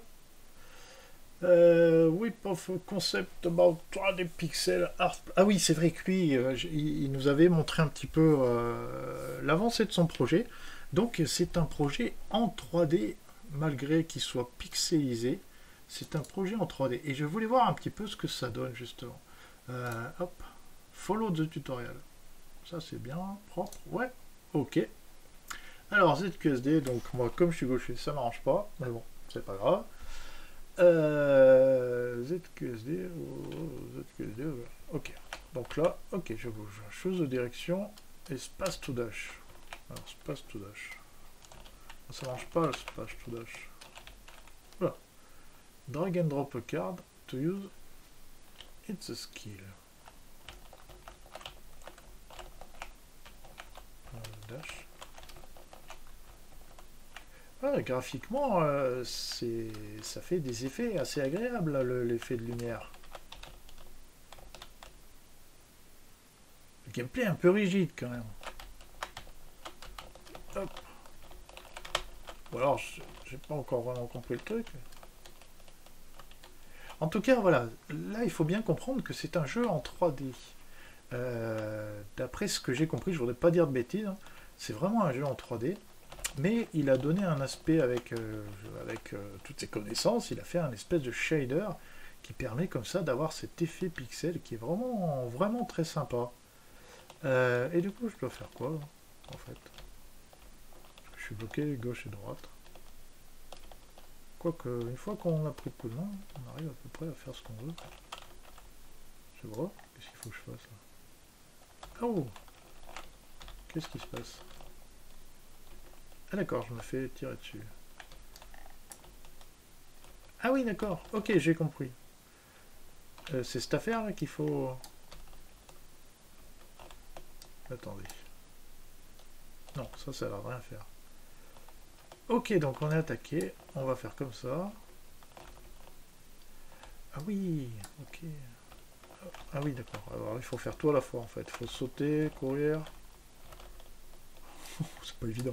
Euh, Whip of Concept about trois D Pixel Art. Ah oui, c'est vrai que lui, euh, il, il nous avait montré un petit peu euh, l'avancée de son projet. Donc, c'est un projet en trois D, malgré qu'il soit pixelisé. C'est un projet en trois D. Et je voulais voir un petit peu ce que ça donne, justement. Euh, hop, follow the tutorial. Ça, c'est bien propre. Ouais, ok. Alors, Z Q S D, donc moi, comme je suis gaucher, ça m'arrange pas. Mais bon, c'est pas grave. Euh, Z Q S D, oh, Z Q S D, ouais. Ok. Donc là, ok, je bouge. Chose de direction, espace to dash. Alors, espace to dash. Ça marche pas, l'espace to dash. Voilà. Drag and drop a card to use. It's a skill. Ouais, graphiquement, euh, c'est, ça fait des effets assez agréables, là, le- l'effet de lumière. Le gameplay est un peu rigide quand même. Hop. Ou alors, je- j'ai pas encore vraiment compris le truc. En tout cas, voilà. Là, il faut bien comprendre que c'est un jeu en trois D. Euh, D'après ce que j'ai compris, je voudrais pas dire de bêtises, hein, c'est vraiment un jeu en trois D. Mais il a donné un aspect avec, euh, avec euh, toutes ses connaissances, il a fait un espèce de shader qui permet comme ça d'avoir cet effet pixel qui est vraiment, vraiment très sympa. Euh, et du coup, je dois faire quoi, là, en fait? Je suis bloqué gauche et droite. Quoique, une fois qu'on a pris le coup de main, on arrive à peu près à faire ce qu'on veut. Je vois, qu'est-ce qu'il faut que je fasse là? Oh! Qu'est-ce qui se passe? Ah d'accord, je me fais tirer dessus. Ah oui, d'accord, ok, j'ai compris. Euh, c'est cette affaire là qu'il faut... Attendez. Non, ça, ça va rien faire. Ok, donc on est attaqué. On va faire comme ça. Ah oui, ok. Ah oui, d'accord. Alors il faut faire tout à la fois en fait. Il faut sauter, courir. C'est pas évident.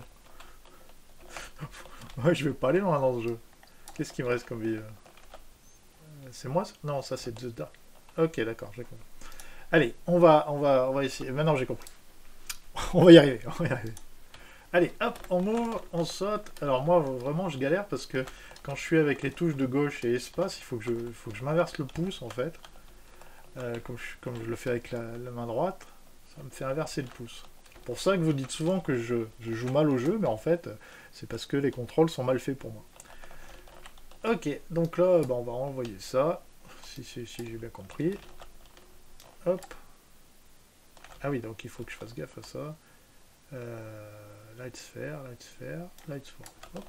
Ouais, je vais pas aller loin dans ce jeu. Qu'est-ce qui me reste comme vie? C'est moi ça? Non, ça c'est The Dark. Ok, d'accord, j'ai compris. Allez, on va, on va, on va essayer. Maintenant j'ai compris. On va y arriver, on va y arriver. Allez, hop, on ouvre, on saute. Alors moi, vraiment, je galère parce que quand je suis avec les touches de gauche et espace, il faut que je, il faut que je m'inverse le pouce en fait. Euh, comme, je, comme je le fais avec la, la main droite, ça me fait inverser le pouce. C'est pour ça que vous dites souvent que je, je joue mal au jeu, mais en fait, c'est parce que les contrôles sont mal faits pour moi. Ok, donc là, bah, on va renvoyer ça, si, si, si j'ai bien compris. Hop. Ah oui, donc il faut que je fasse gaffe à ça. Euh, light sphere, light sphere, light sphere. Hop.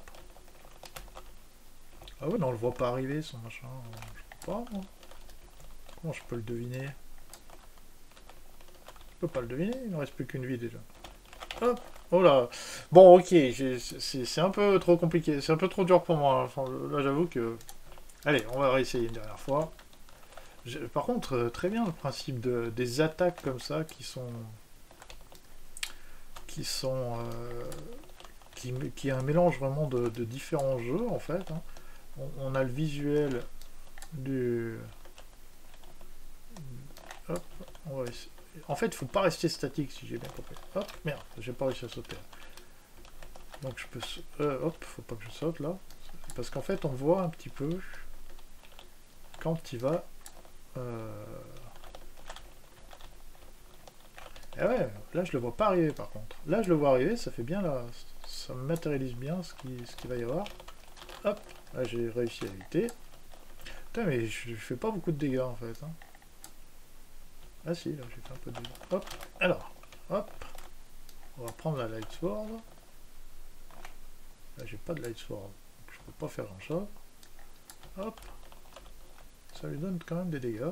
Ah ouais, non, on le voit pas arriver, son machin. Je peux pas, moi. Comment je peux le deviner? Je peux pas le deviner, il ne reste plus qu'une vie déjà. Hop. Oh là. Bon, ok, c'est un peu trop compliqué, c'est un peu trop dur pour moi. Enfin, là, j'avoue que... Allez, on va réessayer une dernière fois. Je- Par contre, euh, très bien le principe de, des attaques comme ça qui sont... qui sont... euh, qui, qui est un mélange vraiment de, de différents jeux, en fait. Hein. On, on a le visuel du... Hop, on va essayer. En fait, il faut pas rester statique si j'ai bien compris. Hop, merde, j'ai pas réussi à sauter. Donc je peux... Euh, hop, faut pas que je saute là. Parce qu'en fait, on voit un petit peu quand il va... Euh... Et ouais, là je le vois pas arriver par contre. Là je le vois arriver, ça fait bien là. Ça me matérialise bien ce qu'il ce qu'il va y avoir. Hop, là j'ai réussi à éviter. Putain, mais je, je fais pas beaucoup de dégâts en fait. Hein. Ah si, là j'ai fait un peu de dégâts. Hop, alors, hop. On va prendre la Light Sword. Là j'ai pas de Light Sword. Donc je peux pas faire grand chose. Hop. Ça lui donne quand même des dégâts.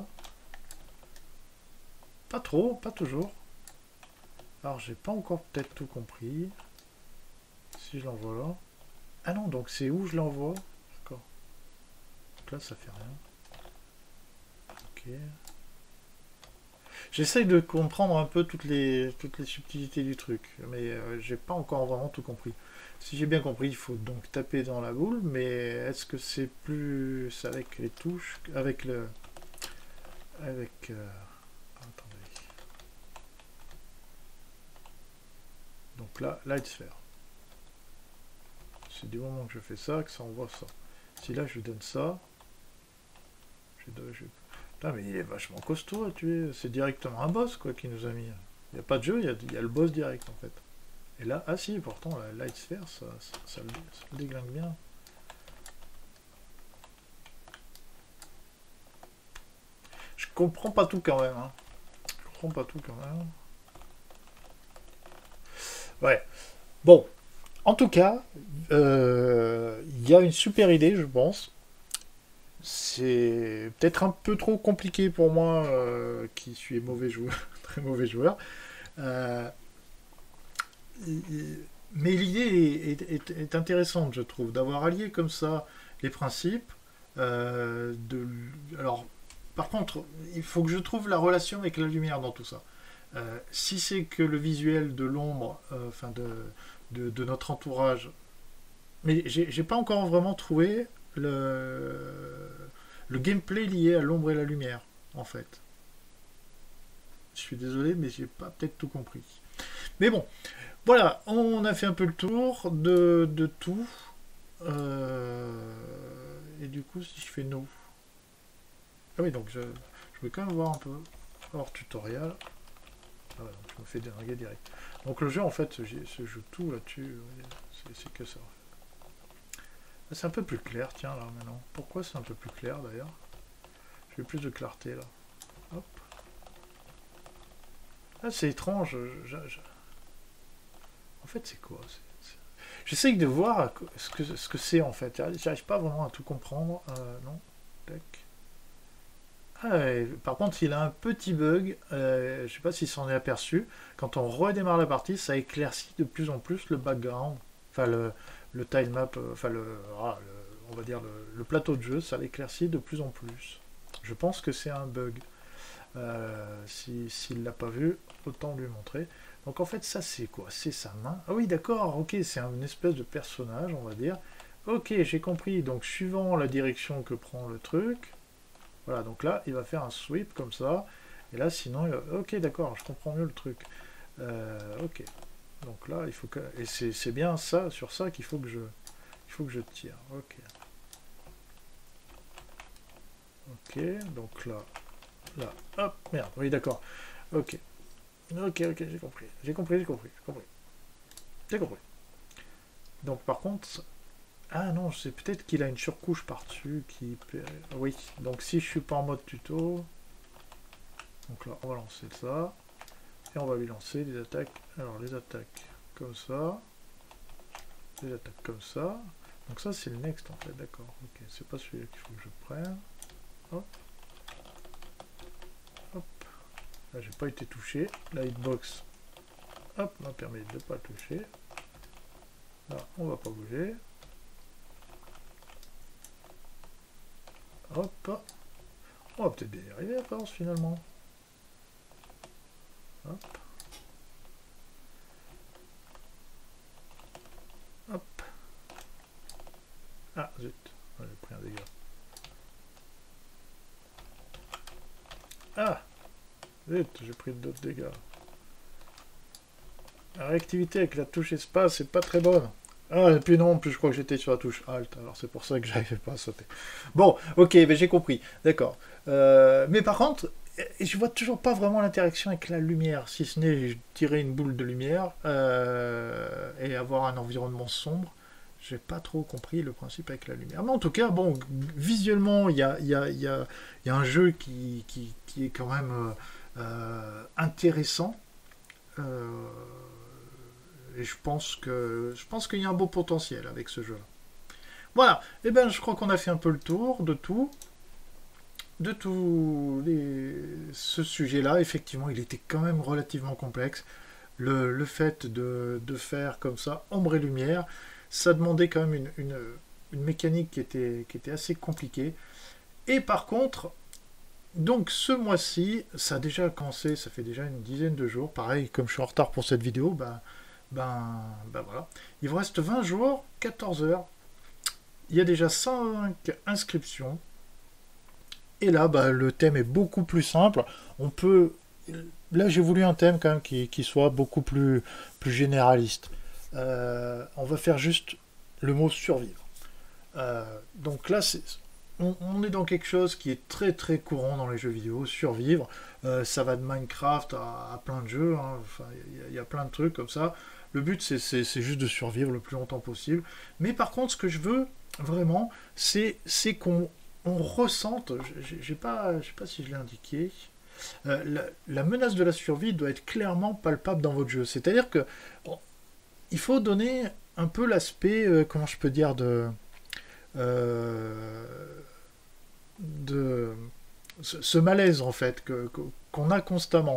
Pas trop, pas toujours. Alors j'ai pas encore peut-être tout compris. Si je l'envoie là. Ah non, donc c'est où je l'envoie. D'accord. Donc là ça fait rien. Ok. J'essaye de comprendre un peu toutes les, toutes les subtilités du truc, mais euh, j'ai pas encore vraiment tout compris. Si j'ai bien compris, il faut donc taper dans la boule, mais est-ce que c'est plus avec les touches, avec le, avec, euh, attendez. Donc là, light sphere. C'est du moment que je fais ça que ça envoie ça. Si là je donne ça, je dois, je... Putain, mais il est vachement costaud à tuer. C'est directement un boss quoi qui nous a mis. Il n'y a pas de jeu, il y a, il y a le boss direct en fait. Et là, ah si, pourtant la light sphere, ça, ça, ça, le, ça le déglingue bien. Je comprends pas tout quand même. Hein. Je comprends pas tout quand même. Ouais. Bon. En tout cas, euh, il y a une super idée, je pense. C'est peut-être un peu trop compliqué pour moi, euh, qui suis mauvais joueur, très mauvais joueur. Euh, mais l'idée est, est- est- est intéressante, je trouve, d'avoir allié comme ça les principes. euh, de, alors, par contre, il faut que je trouve la relation avec la lumière dans tout ça. Euh, si c'est que le visuel de l'ombre, euh, enfin de, de, de notre entourage, mais j'ai j'ai pas encore vraiment trouvé le, le gameplay lié à l'ombre et la lumière, en fait. Je suis désolé, mais j'ai pas peut-être tout compris. Mais bon, voilà, on a fait un peu le tour de, de tout. Euh, et du coup, si je fais no. Ah oui, donc je, je vais quand même voir un peu hors tutoriel. Ah ouais, donc je me fais déringuer direct. Donc le jeu, en fait, se joue tout là-dessus. C'est que ça. Ah, c'est un peu plus clair, tiens, là, maintenant. Pourquoi c'est un peu plus clair, d'ailleurs? J'ai plus de clarté, là. Hop. Ah, c'est étrange. je- je- En fait, c'est quoi? J'essaye de voir ce que ce que c'est en fait. J'arrive pas vraiment à tout comprendre. Euh, non. Tac. Ah, et par contre, il a un petit bug. Euh, je sais pas s'il s'en est aperçu. Quand on redémarre la partie, ça éclaircit de plus en plus le background. Enfin, le, le tile map. euh, Enfin, le, ah, le- on va dire le, le plateau de jeu, ça l'éclaircit de plus en plus. Je pense que c'est un bug. Euh, si, s'il l'a pas vu, autant lui montrer. Donc en fait, ça c'est quoi? C'est sa main. Ah oui, d'accord, ok, c'est une espèce de personnage, on va dire. Ok, j'ai compris. Donc suivant la direction que prend le truc, voilà, donc là, il va faire un sweep comme ça. Et là, sinon, il va- ok, d'accord, je comprends mieux le truc. Euh, ok. Donc là, il faut que. Et c'est c'est bien ça, sur ça qu'il faut que je. Il faut que je tire. Ok. Ok, donc là, là, hop, merde, oui, d'accord. Ok. Ok, ok, j'ai compris. J'ai compris, j'ai compris, j'ai compris. J'ai compris. Donc par contre, ah non, c'est peut-être qu'il a une surcouche par-dessus qui... Oui, donc si je suis pas en mode tuto, donc là on va lancer ça, et on va lui lancer des attaques. Alors les attaques comme ça, les attaques comme ça. Donc ça c'est le next en fait, d'accord. Ok, c'est pas celui-là qu'il faut que je prenne. Hop, hop. Là j'ai pas été touché. La hitbox, hop, m'a permis de ne pas toucher. Là on va pas bouger. Hop, on va peut-être bien y arriver à force finalement. Hop, hop. Ah zut, j'ai pris un dégât. Ah zut, j'ai pris d'autres dégâts. La réactivité avec la touche espace, c'est pas très bonne. Ah, et puis non, en plus je crois que j'étais sur la touche Alt, alors c'est pour ça que j'arrivais pas à sauter. Bon, ok, ben j'ai compris, d'accord. Euh, mais par contre, je vois toujours pas vraiment l'interaction avec la lumière, si ce n'est tirer une boule de lumière euh, et avoir un environnement sombre. J'ai pas trop compris le principe avec la lumière. Mais en tout cas, bon, visuellement, il y a, y, a, y, a, y a un jeu qui, qui, qui est quand même euh, euh, intéressant. Euh, et je pense que je pense qu'il y a un beau potentiel avec ce jeu-là. Voilà, et eh ben je crois qu'on a fait un peu le tour de tout. De tout les... ce sujet-là, effectivement, il était quand même relativement complexe. Le, le fait de, de, faire comme ça, ombre et lumière, ça demandait quand même une, une, une mécanique qui était, qui était assez compliquée. Et par contre, donc ce mois-ci, ça a déjà commencé, ça fait déjà une dizaine de jours. Pareil, comme je suis en retard pour cette vidéo, ben, ben, ben voilà. Il vous reste vingt jours, quatorze heures. Il y a déjà cinq inscriptions. Et là, bah, le thème est beaucoup plus simple. On peut. Là, j'ai voulu un thème quand même qui, qui soit beaucoup plus, plus généraliste. Euh, on va faire juste le mot survivre. Euh, donc là, c'est, on, on est dans quelque chose qui est très très courant dans les jeux vidéo, survivre. Euh, ça va de Minecraft à, à plein de jeux. Hein. Enfin, il y, y, a plein de trucs comme ça. Le but, c'est, c'est, c'est juste de survivre le plus longtemps possible. Mais par contre, ce que je veux vraiment, c'est, c'est qu'on on ressente. J'ai pas, je sais pas si je l'ai indiqué. Euh, la, la menace de la survie doit être clairement palpable dans votre jeu. C'est-à-dire que bon, il faut donner un peu l'aspect, euh, comment je peux dire, de euh, de ce, ce malaise en fait que, que, qu'on a constamment.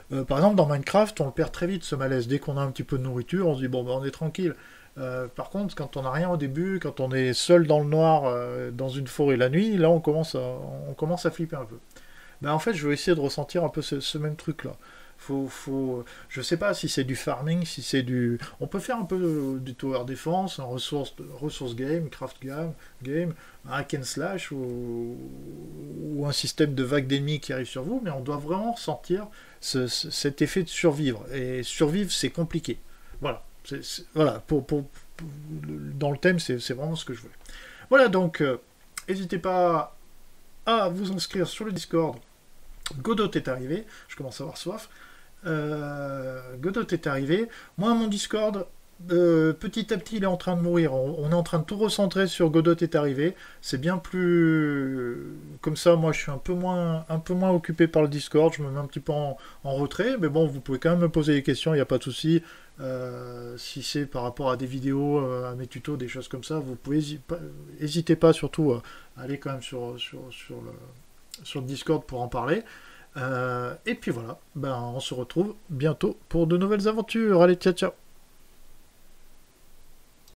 Euh, par exemple, dans Minecraft, on le perd très vite ce malaise. Dès qu'on a un petit peu de nourriture, on se dit bon, ben, on est tranquille. Euh, par contre, quand on n'a rien au début, quand on est seul dans le noir, euh, dans une forêt la nuit, là, on commence à, on commence à flipper un peu. Ben, en fait, je vais essayer de ressentir un peu ce, ce même truc-là. Faut, faut, je sais pas si c'est du farming, si c'est du. On peut faire un peu de- du tower defense, un ressource, ressource game, craft game, game, un hack and slash ou, ou un système de vagues d'ennemis qui arrivent sur vous, mais on doit vraiment ressentir ce- ce- cet effet de survivre. Et survivre, c'est compliqué. Voilà. C'est- c'est- voilà. Pour, pour- pour- dans le thème, c'est c'est vraiment ce que je veux. Voilà, donc, euh, n'hésitez pas à vous inscrire sur le Discord. Godot est arrivé, je commence à avoir soif. Euh, Godot est arrivé. Moi, mon Discord, euh, petit à petit, il est en train de mourir. On, on est en train de tout recentrer sur Godot est arrivé. C'est bien plus comme ça. Moi, je suis un peu moins, un peu moins occupé par le Discord. Je me mets un petit peu en, en retrait. Mais bon, vous pouvez quand même me poser des questions. Il n'y a pas de souci. Euh, si c'est par rapport à des vidéos, euh, à mes tutos, des choses comme ça, vous pouvez n'hésitez pas surtout à aller quand même sur, sur, sur le sur le Discord pour en parler. Euh, et puis voilà, ben, on se retrouve bientôt pour de nouvelles aventures. Allez, ciao ciao.